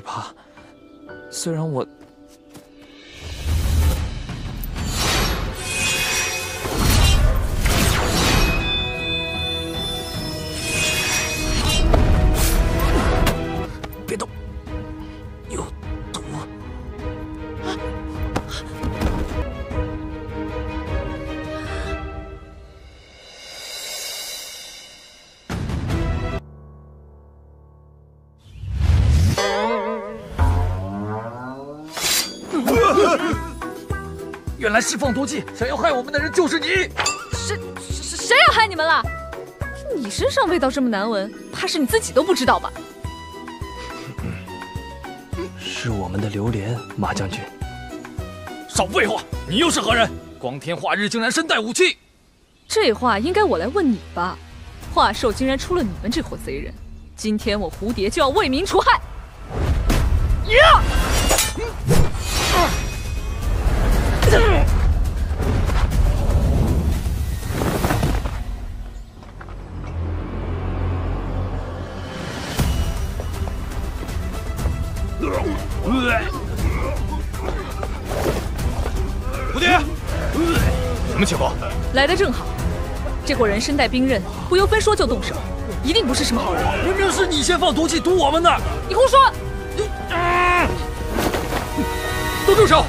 葩。虽然我……别动，有毒！原来释放毒气想要害我们的人就是你！ 谁要害你们了？你身上味道这么难闻，怕是你自己都不知道吧？ 是我们的榴莲，马将军。 少废话！你又是何人？光天化日竟然身带武器！ 这话应该我来问你吧。华寿竟然出了你们这伙贼人，今天我蝴蝶就要为民除害！呀！ 蝴蝶，什么情况？ 来得正好，这伙人身带兵刃，不由分说就动手，一定不是什么好人。 明明是你先放毒气毒我们的！ 你胡说！ 都住手！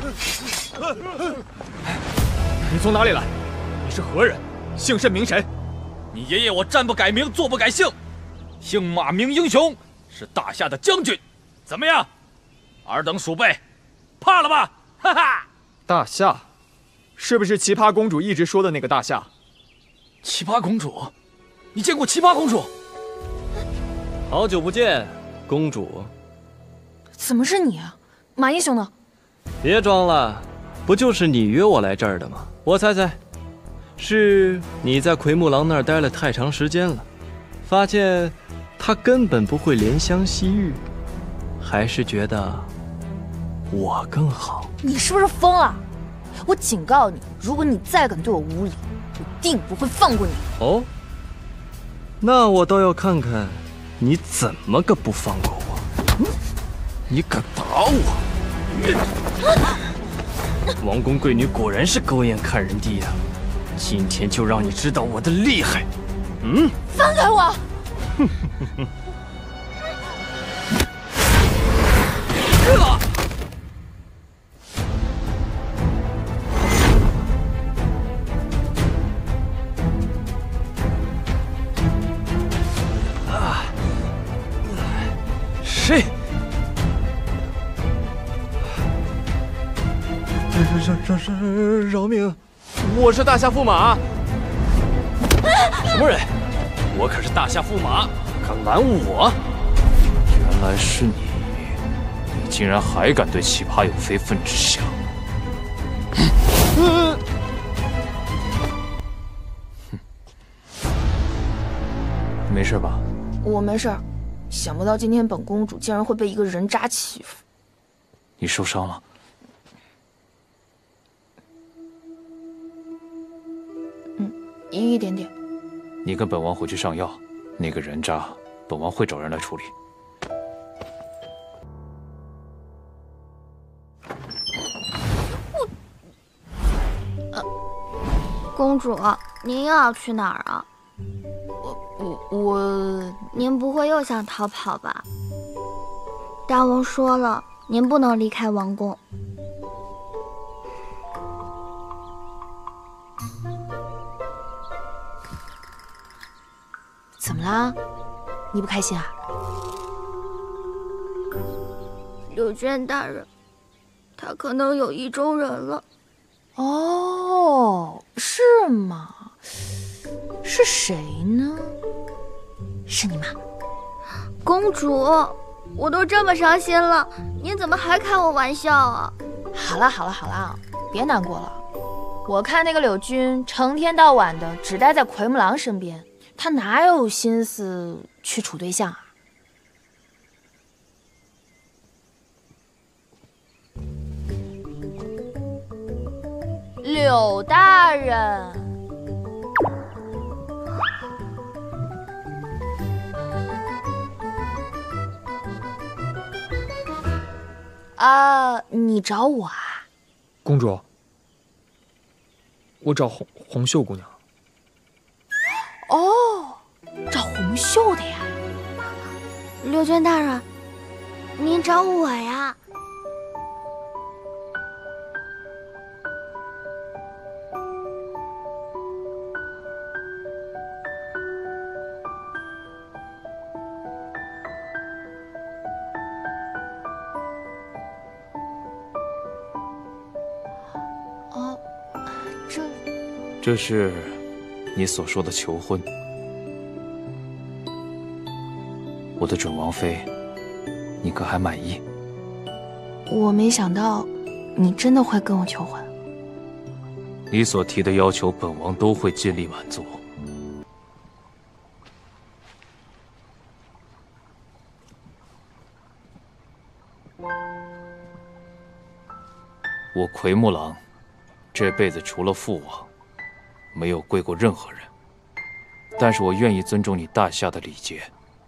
你从哪里来？你是何人？姓甚名谁？你爷爷我战不改名，坐不改姓，姓马名英雄，是大夏的将军。怎么样？尔等鼠辈，怕了吧？哈哈！ 大夏，是不是奇葩公主一直说的那个大夏？ 奇葩公主？你见过奇葩公主？ 好久不见，公主。 怎么是你啊？马英雄呢？ 别装了，不就是你约我来这儿的吗？我猜猜，是你在奎木狼那儿待了太长时间了，发现他根本不会怜香惜玉，还是觉得我更好？ 你是不是疯了？我警告你，如果你再敢对我无礼，我定不会放过你。 哦，那我倒要看看你怎么个不放过我。你敢打我？王公贵女果然是狗眼看人低呀！今天就让你知道我的厉害。 放开我！ 谁？饶命！ 我是大夏驸马。 什么人？我可是大夏驸马，敢拦我？ 原来是你！你竟然还敢对奇葩有非分之想！没事吧？ 我没事儿，想不到今天本公主竟然会被一个人渣欺负。 你受伤了？ 一点点。 你跟本王回去上药，那个人渣，本王会找人来处理。 公主，您又要去哪儿啊？您不会又想逃跑吧？大王说了，您不能离开王宫。 怎么啦？你不开心啊？ 柳娟大人，他可能有意中人了。 哦，是吗？是谁呢？是你妈？ 公主，我都这么伤心了，您怎么还开我玩笑啊？ 好了，别难过了。我看那个柳君成天到晚的只待在奎木狼身边，他哪有心思去处对象啊？柳大人， 你找我啊？ 公主，我找红袖姑娘。 哦，找红袖的呀。 刘娟大人，您找我呀？ 哦， 这是你所说的求婚。我的准王妃，你可还满意？ 我没想到你真的会跟我求婚。 你所提的要求，本王都会尽力满足。我奎木狼这辈子除了父王，没有跪过任何人，但是我愿意尊重你大夏的礼节。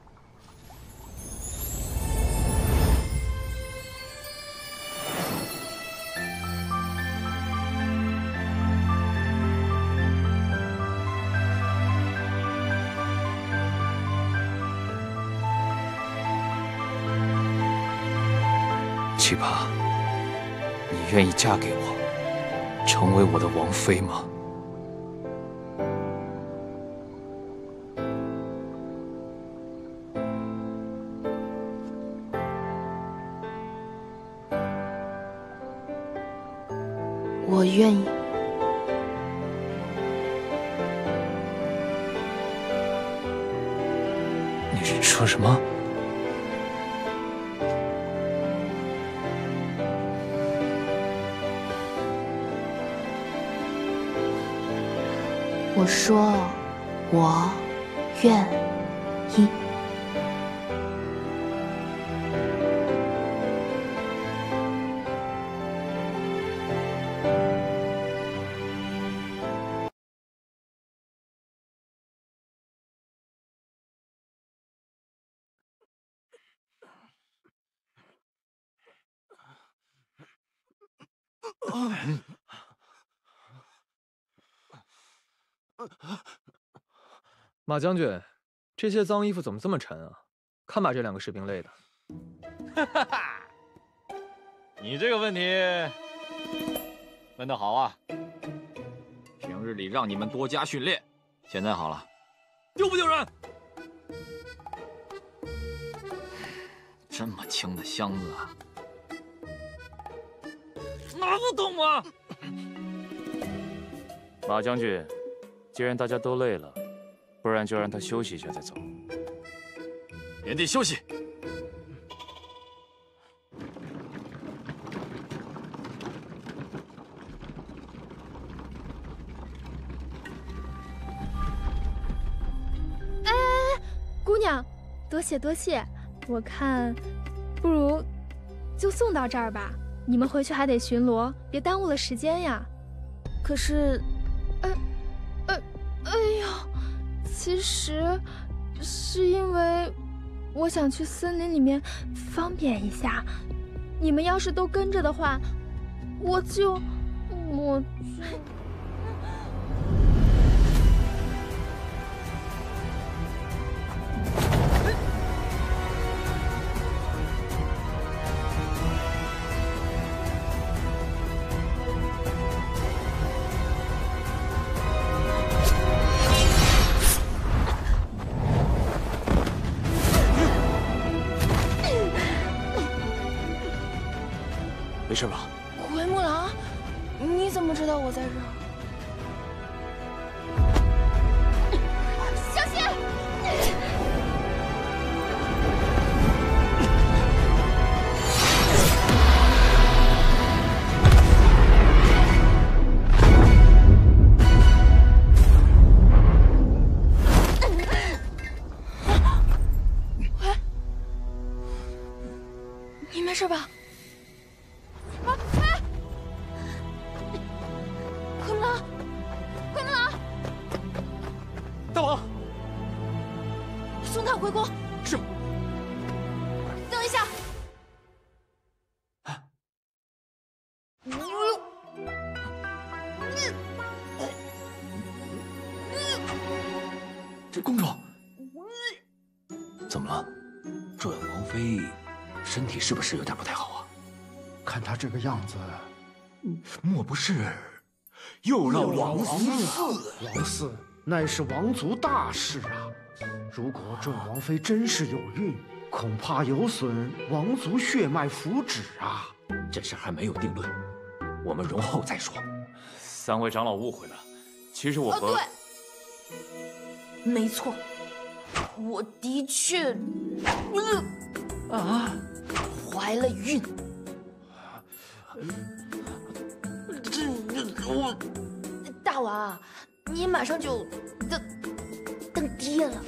奇葩，你愿意嫁给我，成为我的王妃吗？ 我愿意。 你说什么？ 我说，我愿意。 马将军，这些脏衣服怎么这么沉啊？看把这两个士兵累的。 哈哈哈！你这个问题问得好啊！平日里让你们多加训练，现在好了，丢不丢人？这么轻的箱子啊，拿不动吗？马将军，既然大家都累了，不然就让他休息一下再走。原地休息。 姑娘，多谢多谢。我看，不如就送到这儿吧。你们回去还得巡逻，别耽误了时间呀。 可是， 哎呦，其实是因为我想去森林里面方便一下。你们要是都跟着的话，我就。 没事吧？ 奎木狼，你怎么知道我在这儿？ 小心！ 你没事吧？ 大王， 送他回宫。 是。 等一下。 么？准王妃身体是不是有点不太好啊？ 看她这个样子， 莫不是又让王四？ 王嗣乃是王族大事啊！如果准王妃真是有孕，恐怕有损王族血脉福祉啊！ 这事还没有定论，我们容后再说。 三位长老误会了，其实我和…… 对，没错，我的确怀了孕。大王，你马上就当爹了。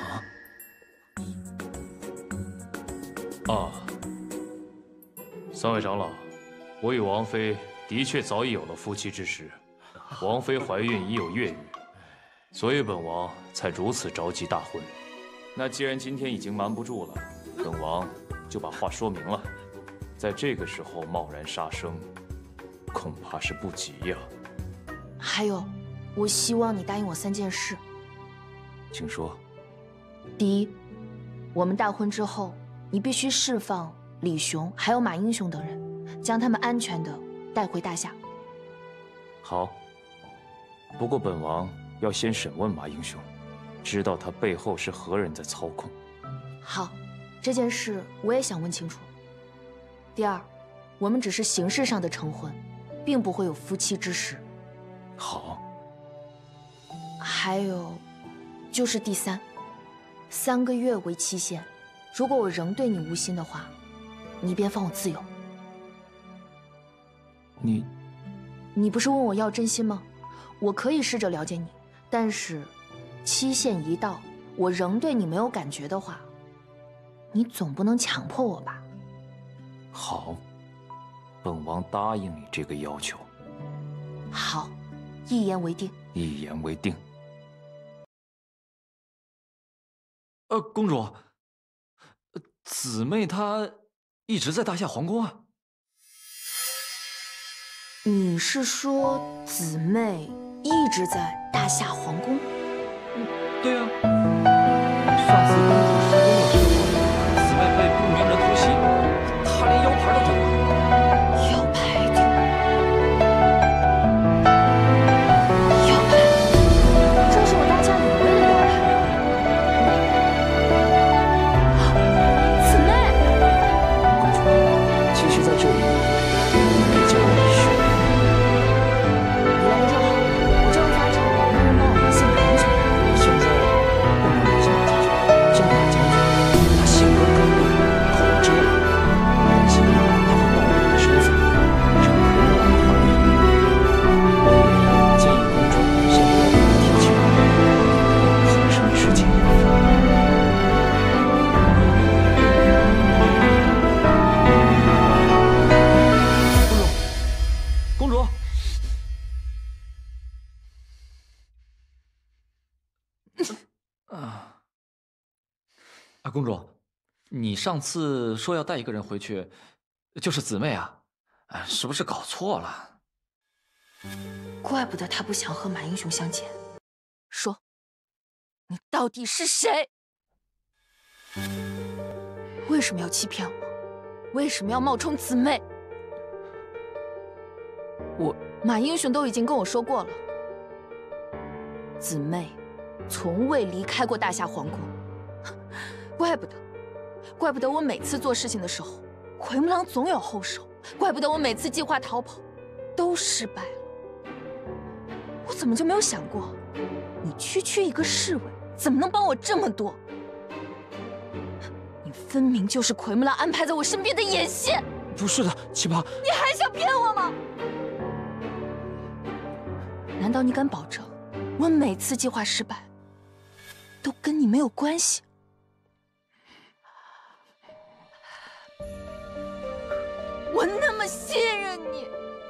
啊，三位长老，我与王妃的确早已有了夫妻之实，王妃怀孕已有月余，所以本王才如此着急大婚。那既然今天已经瞒不住了，本王就把话说明了。在这个时候贸然杀生，恐怕是不吉呀。 还有，我希望你答应我3件事。 请说。 第一，我们大婚之后，你必须释放李雄还有马英雄等人，将他们安全的带回大夏。 好。不过本王要先审问马英雄，知道他背后是何人在操控。 好，这件事我也想问清楚。第二，我们只是形式上的成婚，并不会有夫妻之实。 好。 还有，就是第三，3个月为期限，如果我仍对你无心的话，你便放我自由。你不是问我要真心吗？我可以试着了解你，但是期限一到，我仍对你没有感觉的话，你总不能强迫我吧？ 好，本王答应你这个要求。 好，一言为定。 一言为定。 公主，姊妹她一直在大夏皇宫啊。 你是说姊妹一直在大夏皇宫？ 对啊，上次公主失踪的时候，姊妹被不明人突袭，她连腰牌都丢了。 腰牌丢了？腰牌？这是我大夏领队的腰牌。姊妹， 公主，其实在这里，你可以叫我李雄。 你来的正好，我正发愁没人帮我联系马英雄。 现在不能联系马将军，这马将军他性格刚烈，口无遮拦，担心他会暴露我的身份，让回不来的怀疑。我也建议公主先不要跟他提起，发生事情。 公主，公主，你上次说要带一个人回去，就是姊妹啊，是不是搞错了？ 怪不得他不想和马英雄相见。说，你到底是谁？为什么要欺骗我？为什么要冒充姊妹？马英雄都已经跟我说过了，姊妹从未离开过大夏皇宫。怪不得我每次做事情的时候，奎木狼总有后手，怪不得我每次计划逃跑都失败了。我怎么就没有想过，你区一个侍卫，怎么能帮我这么多？你分明就是奎木狼安排在我身边的眼线。 不是的，七八， 你还想骗我吗？难道你敢保证，我每次计划失败，都跟你没有关系？我那么信任你，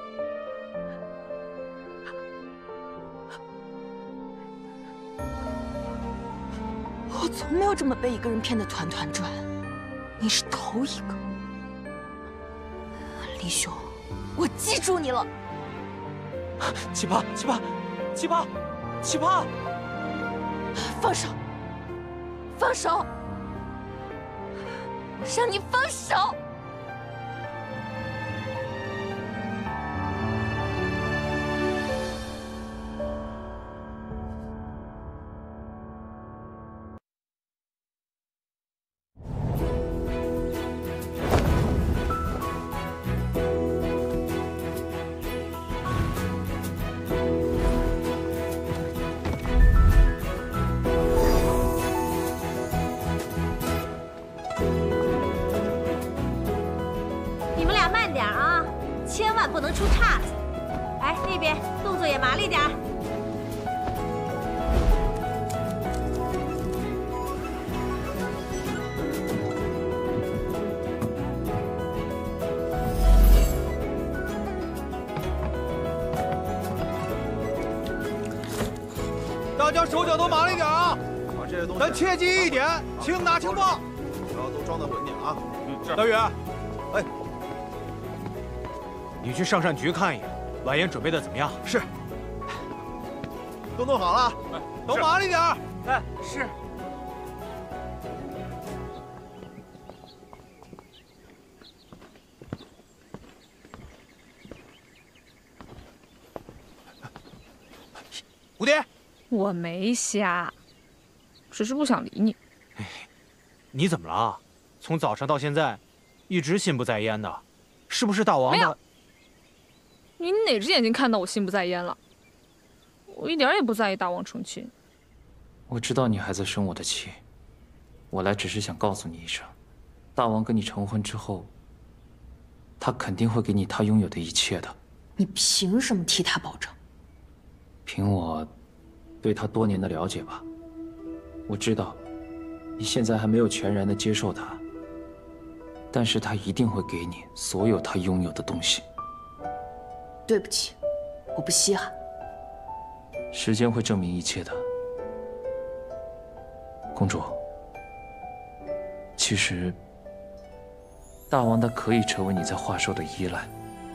我从没有这么被一个人骗得团团转，你是头一个。李兄，我记住你了。 七八， 放手！放手！ 让你放手！ 不能出岔子。哎，那边动作也麻利点儿。 大家手脚都麻利点啊！把这些东西，咱切记一点，轻拿轻放，然后都装得稳点啊。大宇，哎。 你去上膳局看一眼，晚宴准备的怎么样？是。都弄好了，都麻利点儿。哎，是。蝴蝶， 我没瞎，只是不想理你。 你怎么了？从早上到现在，一直心不在焉的，是不是大王的？ 没有。 你哪只眼睛看到我心不在焉了？我一点也不在意大王成亲。 我知道你还在生我的气，我来只是想告诉你一声，大王跟你成婚之后，他肯定会给你他拥有的一切的。 你凭什么替他保证？ 凭我对他多年的了解吧，我知道你现在还没有全然的接受他，但是他一定会给你所有他拥有的东西。 对不起，我不稀罕。 时间会证明一切的，公主。其实，大王他可以成为你在华寿的依赖。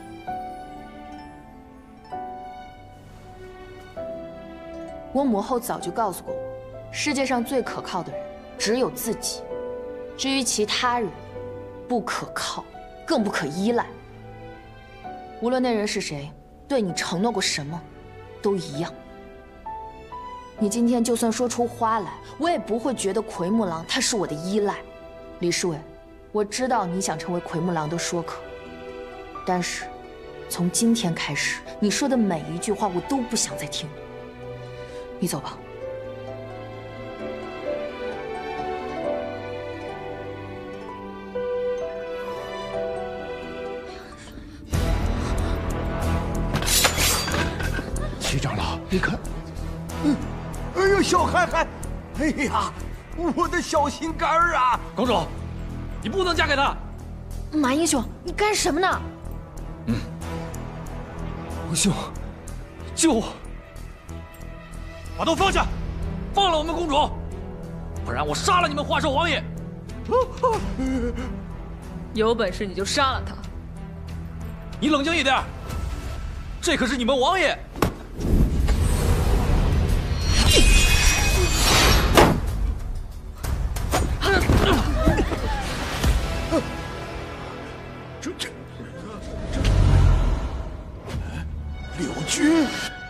我母后早就告诉过我，世界上最可靠的人只有自己，至于其他人，不可靠，更不可依赖。 无论那人是谁，对你承诺过什么，都一样。你今天就算说出花来，我也不会觉得奎木狼他是我的依赖。李侍卫，我知道你想成为奎木狼的说客，但是从今天开始，你说的每一句话我都不想再听。你走吧。 齐长老，你看，哎呦，小孩孩，哎呀，我的小心肝儿啊！ 公主，你不能嫁给他。 马英雄，你干什么呢？ 王兄，救我！把刀放下，放了我们公主，不然我杀了你们华寿王爷！ 有本事你就杀了他！ 你冷静一点，这可是你们王爷！ 柳军。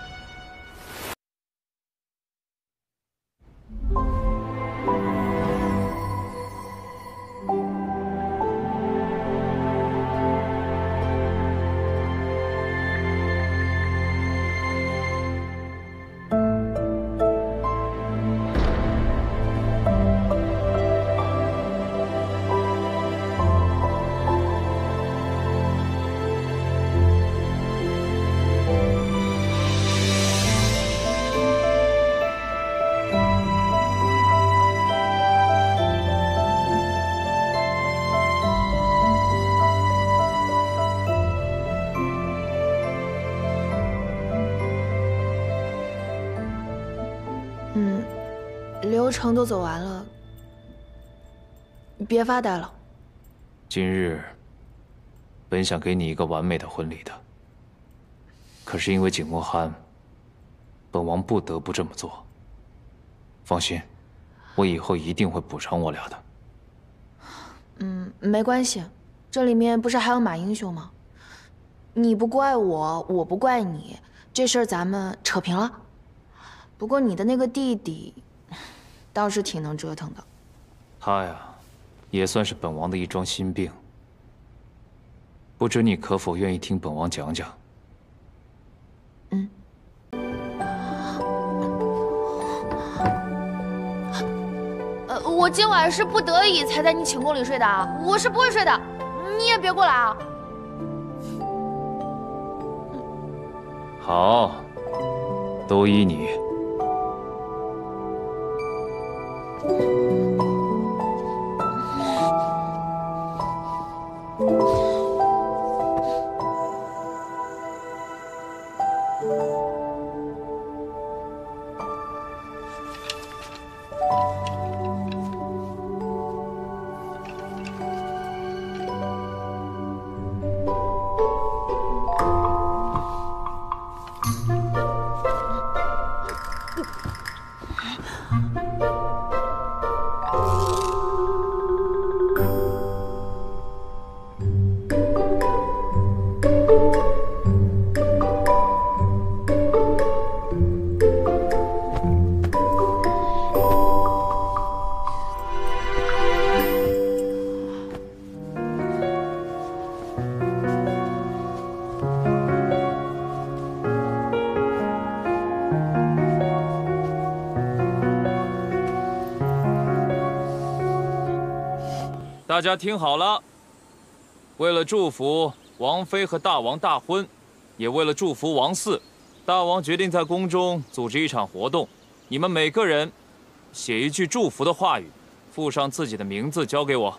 流程都走完了，你别发呆了。 今日本想给你一个完美的婚礼的，可是因为景墨寒，本王不得不这么做。放心，我以后一定会补偿我俩的。 没关系，这里面不是还有马英雄吗？你不怪我，我不怪你，这事儿咱们扯平了。不过你的那个弟弟，倒是挺能折腾的。 他呀，也算是本王的一桩心病。不知你可否愿意听本王讲讲？ 我今晚是不得已才在你寝宫里睡的啊，我是不会睡的，你也别过来啊。 好，都依你。大家听好了，为了祝福王妃和大王大婚，也为了祝福王嗣，大王决定在宫中组织一场活动。你们每个人写一句祝福的话语，附上自己的名字，交给我。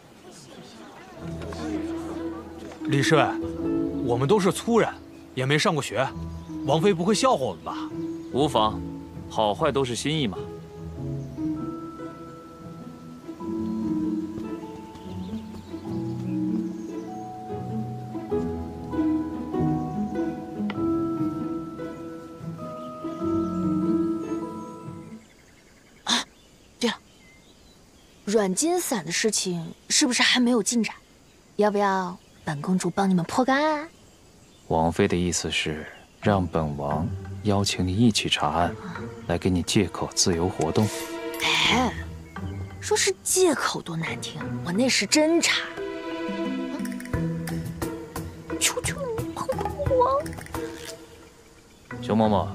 李侍卫，我们都是粗人，也没上过学，王妃不会笑话我们吧？ 无妨，好坏都是心意嘛。 软金伞的事情是不是还没有进展？要不要本公主帮你们破干啊？ 王妃的意思是让本王邀请你一起查案，来给你借口自由活动。 哎，说是借口多难听，我那是真查。求求你帮帮我！ 熊嬷嬷，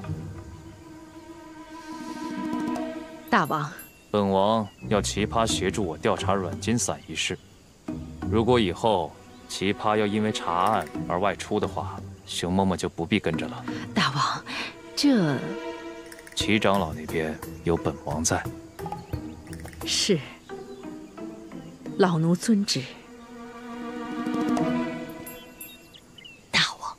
大王。 本王要奇葩协助我调查软金伞一事。如果以后奇葩要因为查案而外出的话，熊嬷嬷就不必跟着了。 大王，这齐长老那边有本王在。 是，老奴遵旨。 大王，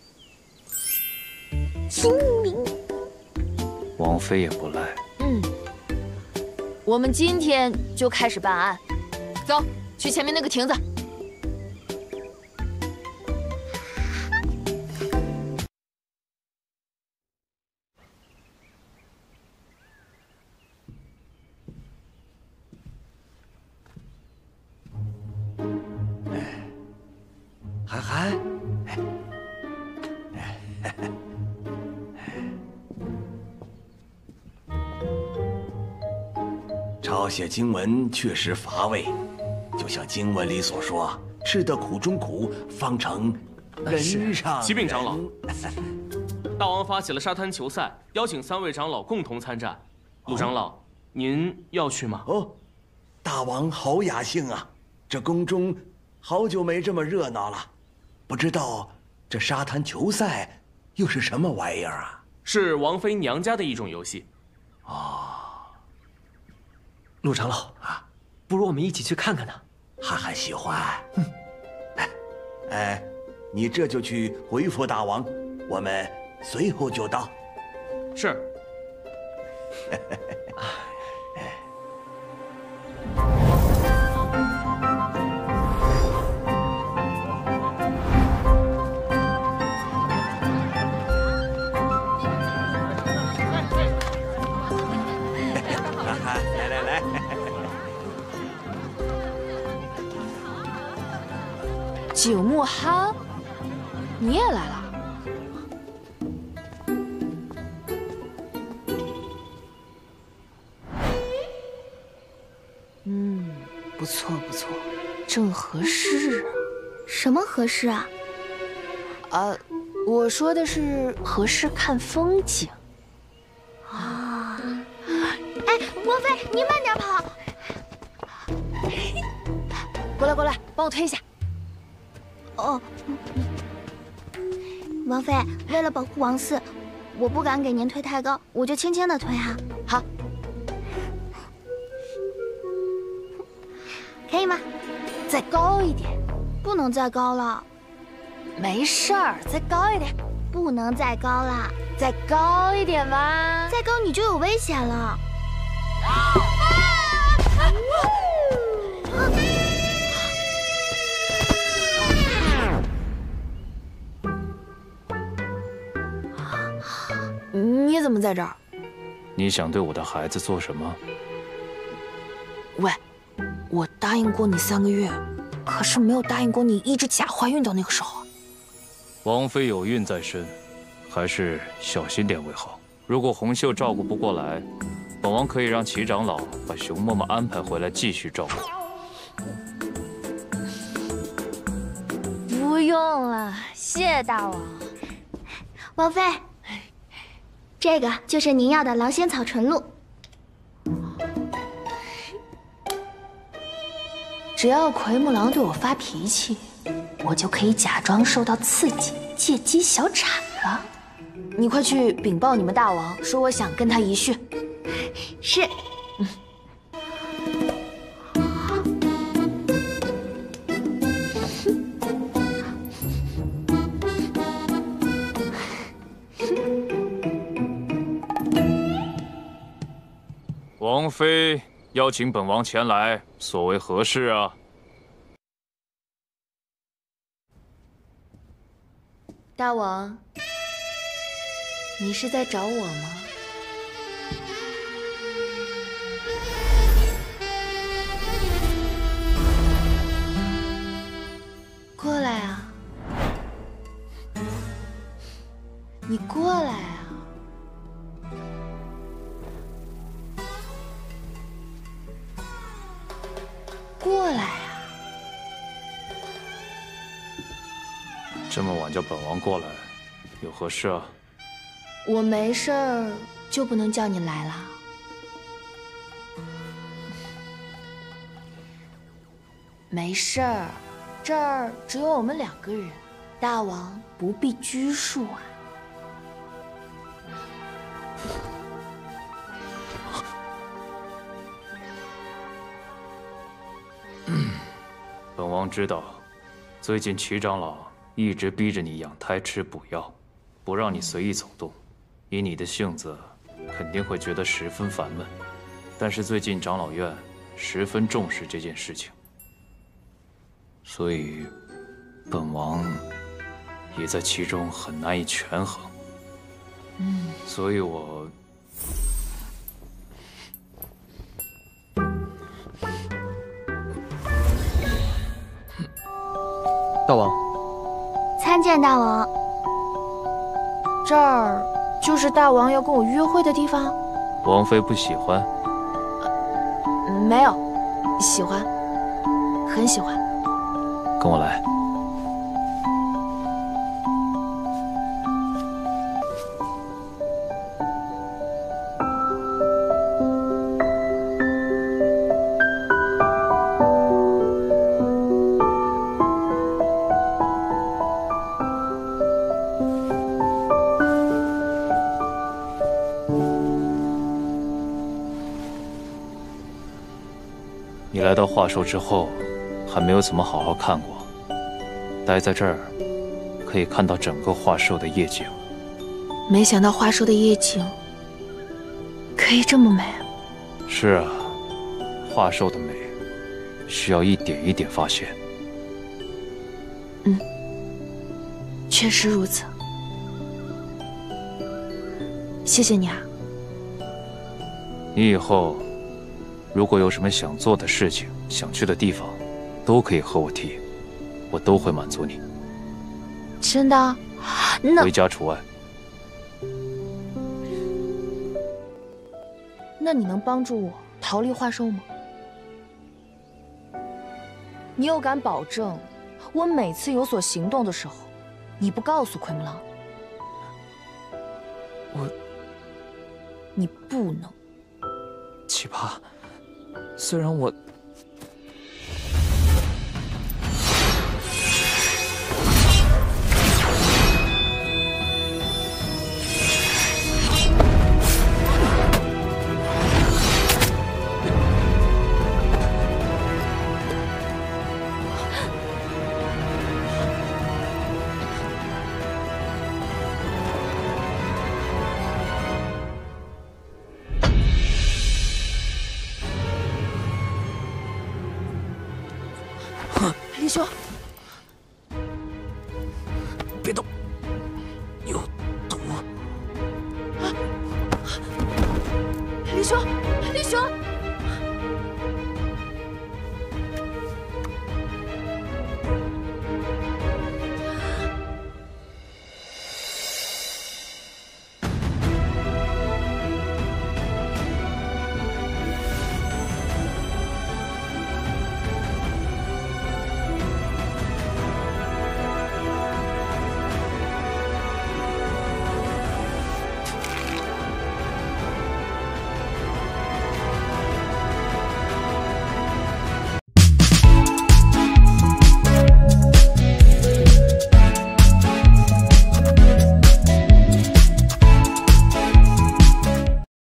英明。 王妃也不赖。 我们今天就开始办案，走去前面那个亭子。 涵涵，抄写经文确实乏味，就像经文里所说：“吃得苦中苦，方成人上。” 启禀长老，大王发起了沙滩球赛，邀请3位长老共同参战。陆长老，您要去吗？ 哦，大王好雅兴啊！这宫中好久没这么热闹了，不知道这沙滩球赛又是什么玩意儿啊？ 是王妃娘家的一种游戏。 哦。 陆长老啊，不如我们一起去看看呢。 涵涵喜欢。你这就去回复大王，我们随后就到。 是。 景木憨，你也来了？不错不错，正合适啊。 什么合适啊？ 我说的是合适看风景。 啊！哎，王妃，你慢点跑。 过来，帮我推一下。 哦。王妃，为了保护王嗣，我不敢给您推太高，我就轻轻的推哈。 好。 可以吗？ 再高一点。 不能再高了。 没事儿，再高一点。 不能再高了。 再高一点吧。 再高你就有危险了。 你怎么在这儿？ 你想对我的孩子做什么？ 喂，我答应过你3个月，可是没有答应过你一直假怀孕到那个时候。 王妃有孕在身，还是小心点为好。如果红袖照顾不过来，本王可以让齐长老把熊嬷嬷安排回来继续照顾。 不用了，谢谢大王。 王妃，这个就是您要的狼仙草纯露。 只要奎木狼对我发脾气，我就可以假装受到刺激，借机小产了。你快去禀报你们大王，说我想跟他一续。 是。 王妃邀请本王前来，所为何事啊？ 大王，你是在找我吗？过来啊！你过来啊！过来啊！ 这么晚叫本王过来，有何事啊？ 我没事儿，就不能叫你来啦？没事儿，这儿只有我们2个人，大王不必拘束啊。 本王知道，最近齐长老一直逼着你养胎吃补药，不让你随意走动。以你的性子，肯定会觉得十分烦闷。但是最近长老院十分重视这件事情，所以本王也在其中很难以权衡。所以我大王， 参见大王。 这儿就是大王要跟我约会的地方？ 王妃不喜欢？ 没有，喜欢，很喜欢。 跟我来。你来到华寿之后，还没有怎么好好看过。待在这儿，可以看到整个华寿的夜景。 没想到华寿的夜景可以这么美。 是啊，华寿的美需要一点一点发现。 确实如此。谢谢你啊。 你以后如果有什么想做的事情、想去的地方，都可以和我提。 我都会满足你。 真的？那回家除外。 那你能帮助我逃离幻兽吗？你又敢保证，我每次有所行动的时候，你不告诉奎木狼？你不能。 奇葩，虽然我…… 李兄，